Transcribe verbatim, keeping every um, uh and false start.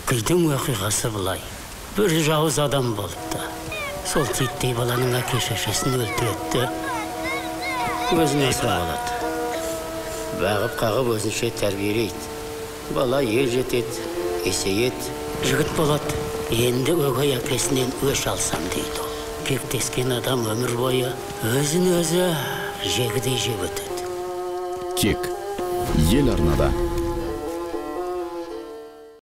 Қидың оқиғасы бұлай. Бір жауыз адам болыпты. Сол титтей баланың әке-шешесін өлтіретті. Өзіне болады. Бағып қағып өзінше тәрбиелейді. Бала ер жетеді, есейеді. Жігіт болады. Енді өгей әкесінен өш алсам дейді ол. Кектескен адам өмір бойы өзін өзі жегідей жеп өтеді. Тек ел арнада.